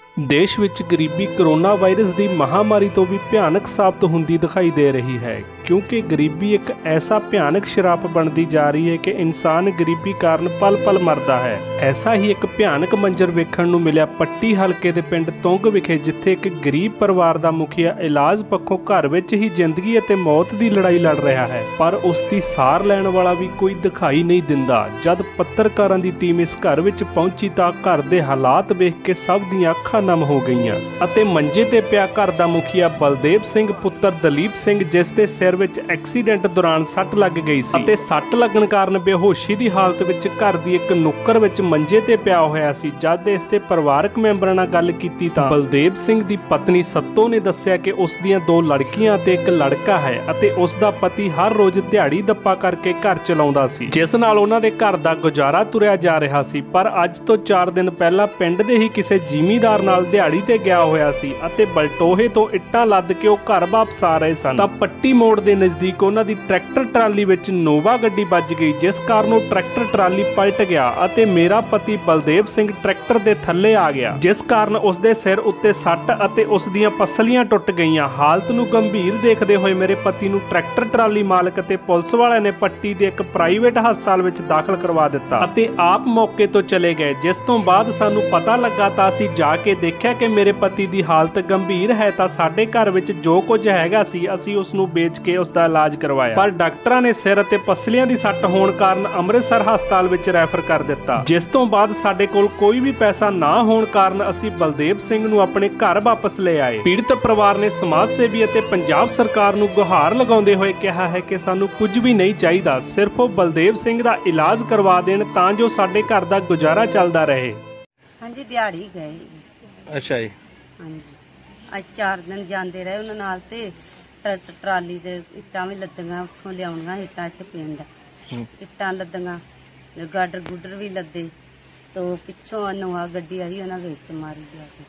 देश विच गरीबी corona virus की महामारी तो भी भयानक साबित होंदी दिखाई दे रही है, क्योंकि गरीबी एक ऐसा भयानक शराप बनती जा रही है कि इंसान गरीबी कारण पल पल मरदा है। ऐसा ही एक भयानक मंजर वेखण नूं मिलिया पट्टी हलके दे पिंड तुंग विखे, जिथे एक गरीब परिवार का मुखिया इलाज पक्षों घर विच ही जिंदगी अते मौत की लड़ाई लड़ रहा है, पर उसकी सार लैण वाला भी कोई दिखाई नहीं दिंदा। जद पत्रकारां दी टीम इस घर विच पहुंची तां घर दे हालात वेख के सब दीआं अखां नम हो गईयां अते मंजे ते पिया घर दा मुखिया बलदेव सिंह पुत्र दलीप सिंह, जिस दे सिर विच एक्सीडेंट दौरान सੱਟ लग गई सी अते सੱਟ लगण कारण बेहोशी दी हालत विच घर दी एक नुक्कर विच मंजे ते पिया होया सी। जद इस दे परिवारक मैंबरां नाल गल कीती तां बलदेव सिंह दी पत्नी सत्तो ने दस्सिया कि उस दीआं 2 लड़कियां ते एक लड़का है अते उस दा पति हर रोज दिहाड़ी दप्पा करके घर चलाउंदा सी, जिस नाल उन्हां दे घर दा गुजारा तुरिया जा रहा सी। पर अज तो 4 दिन पहला पिंड दे ही किसी जिमीदार नाल दिहाड़ी ते गया होया सी अते बलटोहे तो इट्टां लद के ओह घर वापस आ रहे सन तां पट्टी मोड़ दे नज़दीक उन्हां दी ट्रैक्टर ट्राली विच नोवा गड्डी ਵੱਜ गई, जिस कारण ओह ट्रैक्टर ट्राली पलट गया अते मेरा पति बलदेव सिंह ट्रैक्टर दे थल्ले आ गया, जिस कारण उसदे सिर उत्ते सੱਟ अते उस दीआं पसलियां टुट गईयां। हालत नूं गंभीर देखदे होए मेरे पति नूं ट्रैक्टर ट्राली मालक अते पुलिस वालिਆਂ ने पट्टी दे एक प्राइवेट हस्पताल विच दाखल करवा दिता अते आप मौके तो चले गए। जिस तो बाद सानूं पता लगा तां असीं जा के देखिया कि मेरे पति की हालत गंभीर है तां साडे घर विच जो कुछ हैगा सी असीं उस नूं बेच के उसका इलाज करवाया, पर डॉक्टरां ने सिर अते पसलियां दी सੱਟ होण कारण अमृतसर हस्पताल विच रैफर कर दिता। जिस तो बाद साडे कोल कोई भी पैसा ना होण कारण असीं बलदेव सिंह नूं अपने घर वापस ले आए। पीड़ित परिवार ने समाज सेवी अते पंजाब सरकार नूं गुहार लगाउंदे होए कहा है कि सानूं कुछ भी नहीं चाहिदा, सिर्फ ओह बलदेव सिंह दा इलाज करवा देण तां जो साडे घर दा गुजारा चलदा रहे। हाँ जी, दिहाड़ी गए। अच्छा जी। हाँ जी, अज 4 दिन जाते रहे उन्होंने नाल ते ट्राली दे इट्टां भी लद्दियां, उत्थों लियाउणियां इट्टां इत्थे पिंड इट्टां लद्दियां, गाडर गुडर भी लद्दे, तो पिछों नोआ गड्डी आई उन्हें विच मारी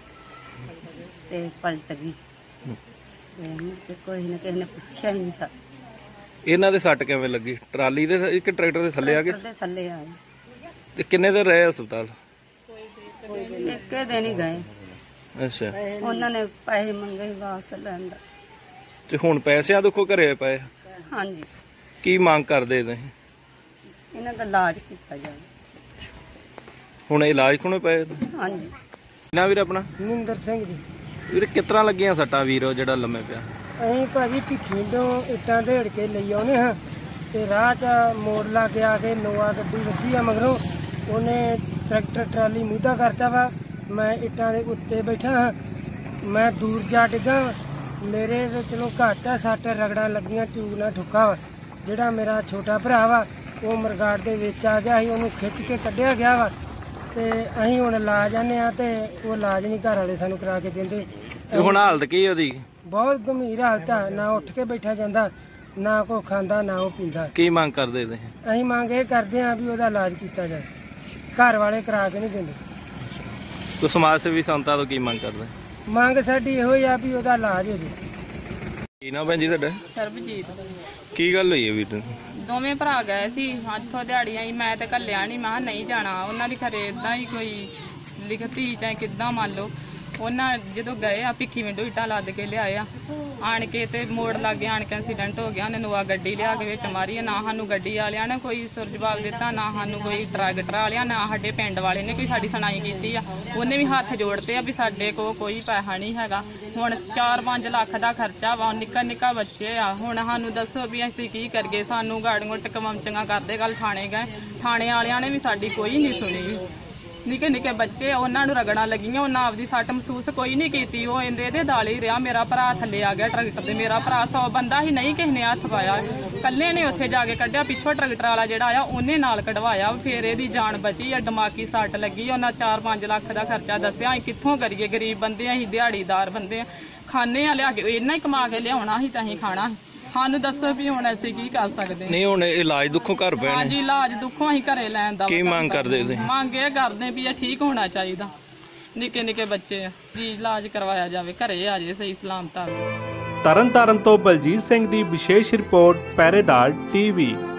जाके ते पलट गई ते कोई ना किसी ने पुछया ही नहीं सा। इन्हां दे सੱਟ किवें लगी? ट्राली दे एक ट्रैक्टर दे थल्ले आ गए? दे थल्ले आए। ते किन्ने दिन रहे हस्पताल? एक दिन ही गए। अच्छा, उन्होंने पैसे मंगे वापस लैण दा ते हुण पैसिਆਂ दुखों घरे पए? हाँ जी। की मांग करदे तुसीं? इन्हां दा इलाज कीता जाए। हुण इलाज कोने पए? हाँ जी। ना वीर अपना निंदर सिंह जी। वीर कितना लगियां सट्टां वीर जेड़ा लम्मे पिया? ਅਸੀਂ ਭਾਜੀ ਭਿੱਖੀ ਤੋਂ ਇੱਟਾਂ ਢੇੜ ਕੇ ਲਈ ਆਉਨੇ ਹਾਂ ਤੇ ਰਾਹ 'ਚ ਮੋੜ ਲਾ ਕੇ ਆ ਕੇ ਨੋਆ ਗੱਡੀ ਵੱਜੀ ਆ, ਮਗਰੋਂ ਉਹਨੇ ਟਰੈਕਟਰ ਟਰਾਲੀ ਮੂਧਾ ਕਰਤਾ ਵਾ। ਮੈਂ ਇੱਟਾਂ ਦੇ ਉੱਤੇ ਬੈਠਾ ਹਾਂ, ਮੈਂ ਦੂਰ ਜਾ ਡਿੱਗਾ। ਮੇਰੇ ਤੇ ਚਲੋ ਘੱਟ ਆ, ਸੱਟ ਰਗੜਾਂ ਲੱਗੀਆਂ, ਟਿਊਬ ਨਾਲ ਠੁੱਕਾ ਵਾ। ਜਿਹੜਾ ਮੇਰਾ ਛੋਟਾ ਭਰਾ ਵਾ ਉਹ ਮਰਗਾੜ ਦੇ ਵਿੱਚ ਆ ਗਿਆ ਸੀ, ਉਹਨੂੰ ਖਿੱਚ ਕੇ ਕੱਢਿਆ ਗਿਆ ਵਾ ਤੇ ਅਸੀਂ ਹੁਣ ਲਾ ਜਾਂਦੇ ਆ ਤੇ ਉਹ ਇਲਾਜ ਨਹੀਂ ਘਰ ਵਾਲੇ ਸਾਨੂੰ ਕਰਾ ਕੇ ਦਿੰਦੇ। ਹੁਣ ਹਾਲਤ ਕੀ ਉਹਦੀ? बहुत गंभीर हालत है, ना उठ के बैठा जाता, ना कोई खांदा ना वो पींदा। की मांग करदे तुसीं? असीं मांग ये करते हैं भी ਉਹਦਾ इलाज किया जाए, घर वाले करा के नहीं देंगे। तो समाज सेवी संतां तो की मांग करदे? मांग साडी ਇਹੋ ਹੀ ਆ ਵੀ ਉਹਦਾ ਇਲਾਜ ਹੋ ਜਾਏ। ਕੀ ਨਾਮ ਭੈਣ ਜੀ ਤੁਹਾਡਾ? ਸਰਬਜੀਤ। ਕੀ ਗੱਲ ਹੋਈ ਹੈ ਵੀਰ? ਦੋਵੇਂ ਭਰਾ ਗਏ ਸੀ ਇੱਥੋਂ ਦਿਹਾੜੀਆਂ ਹੀ, ਮੈਂ ਤੇ ਘੱਲਿਆ ਨਹੀਂ, ਮੈਂ ਨਹੀਂ ਜਾਣਾ। ਉਹਨਾਂ ਦੀ ਖਰੇ ਏਦਾਂ ਹੀ ਕੋਈ ਲਿਖਤੀ ਚਾਹੇ ਕਿੱਦਾਂ ਮੰਨ ਲਓ। ਉਹਨਾਂ ਜਦੋਂ ਗਏ ਆ ਭਿੱਖੀ ਵਿੰਡੋ ਇੱਟਾਂ ਲੱਦ ਕੇ ਲਿਆਏ ਆ, ਆਣ ਕੇ ਤੇ ਮੋੜ ਲਾਗੇ ਆਣ ਕੇ ਐਕਸੀਡੈਂਟ ਹੋ ਗਿਆ। ਉਹਨੇ ਨੋਆ ਗੱਡੀ ਲਿਆ ਕੇ ਵਿੱਚ ਮਾਰੀ ਆ। ਨਾ ਸਾਨੂੰ ਗੱਡੀ ਵਾਲਿਆਂ ਨੇ ਕੋਈ ਸੁਰ ਜਵਾਬ ਦਿੱਤਾ, ਨਾ ਸਾਨੂੰ ਕੋਈ ਟਰੈਕਟਰ ਵਾਲਿਆਂ, ਨਾ ਸਾਡੇ ਪਿੰਡ ਵਾਲੇ ਨੇ ਕੋਈ ਸਾਡੀ ਸੁਣਾਈ ਕੀਤੀ ਆ। ਉਹਨੇ ਵੀ ਹੱਥ ਜੋੜਤੇ ਆ ਵੀ ਸਾਡੇ ਕੋਲ ਕੋਈ ਪੈਸਾ ਨਹੀਂ ਹੈਗਾ। ਹੁਣ 4-5 ਲੱਖ ਦਾ ਖਰਚਾ ਵਾ, ਨਿੱਕਾ ਨਿੱਕਾ ਬੱਚੇ ਆ। ਹੁਣ ਸਾਨੂੰ ਦੱਸੋ ਵੀ ਅਸੀਂ ਕੀ ਕਰੀਏ? ਸਾਨੂੰ ਗਾੜੀਆਂ ਟਕਮਚੀਆਂ ਕਰਦੇ। ਕੱਲ ਥਾਣੇ ਗਏ, ਥਾਣੇ ਵਾਲਿਆਂ ਨੇ ਵੀ ਸਾਡੀ ਕੋਈ ਨਹੀਂ ਸੁਣੀ। ਨਿੱਕੇ ਨਿੱਕੇ ਬੱਚੇ ਉਹਨਾਂ ਨੂੰ ਰਗੜਾਂ ਲੱਗੀਆਂ, ਉਹਨਾਂ ਆਪਦੀ ਸੱਟ ਮਹਿਸੂਸ ਕੋਈ ਨਹੀਂ ਕੀਤੀ। ਉਹ ਇਹਦੇ ਨਾਲ ਹੀ ਰਿਹਾ। ਮੇਰਾ ਭਰਾ ਥੱਲੇ ਆ ਗਿਆ ਟਰੈਕਟਰ ਦੇ। ਮੇਰਾ ਭਰਾ 100 ਬੰਦਾ ਹੀ ਨਹੀਂ ਕਿਸੇ ਨੇ ਹੱਥ ਪਾਇਆ, ਕੱਲੇ ਨੇ ਉੱਥੇ ਜਾ ਕੇ ਕੱਢਿਆ। ਪਿੱਛੋਂ ਟਰੈਕਟਰ ਵਾਲਾ ਜਿਹੜਾ ਆਇਆ ਉਹਨੇ ਨਾਲ ਕਢਵਾਇਆ, ਫਿਰ ਇਹਦੀ ਜਾਨ ਬਚੀ ਆ। ਦਿਮਾਗੀ ਸੱਟ ਲੱਗੀ। ਉਹਨਾਂ 4-5 ਲੱਖ ਦਾ ਖਰਚਾ ਦੱਸਿਆ। ਅਸੀਂ ਕਿੱਥੋਂ ਕਰੀਏ? ਗਰੀਬ ਬੰਦੇ ਆ, ਅਸੀਂ ਦਿਹਾੜੀਦਾਰ ਬੰਦੇ ਆ, ਖਾਣੇ ਆ ਲਿਆ ਕੇ। ਇਹਨਾਂ ਹੀ ਕਮਾ ਕੇ ਲਿਆਉਣਾ ਸੀ ਤਾਂ ਅਸੀਂ ਖਾਣਾ ਸੀ। ਸਾਨੂੰ ਦੱਸੋ ਵੀ ਹੁਣ ਅਸੀਂ ਕੀ ਕਰ ਸਕਦੇ? ਨਹੀਂ ਹੁਣ ਇਲਾਜ ਦੁੱਖੋਂ ਘਰ ਪੈਣੇ। ਹਾਂਜੀ, ਇਲਾਜ ਦੁੱਖੋਂ ਅਸੀਂ ਘਰੇ ਲੈਣ ਦਾ ਕੀ ਮੰਗ ਕਰਦੇ ਤੁਸੀਂ? ਮੰਗ ਇਹ ਕਰਦੇ ਵੀ ਇਹ ਠੀਕ ਹੋਣਾ ਚਾਹੀਦਾ। ਨਿੱਕੇ ਨਿੱਕੇ ਬੱਚੇ ਆ ਜੀ, ਇਲਾਜ ਕਰਵਾਇਆ ਜਾਵੇ, ਘਰੇ ਆ ਜੇ ਸਹੀ ਸਲਾਮਤ। ਤਰਨਤਾਰਨ ਤੋਂ ਬਲਜੀਤ ਸਿੰਘ ਦੀ ਵਿਸ਼ੇਸ਼ ਰਿਪੋਰਟ, ਪਹਿਰੇਦਾਰ TV।